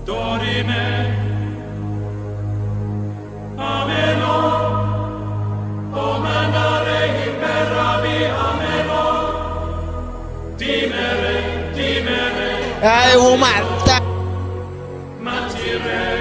Dorime, ameno, o mandare imperavi, ameno, dimere, Umarta. matire.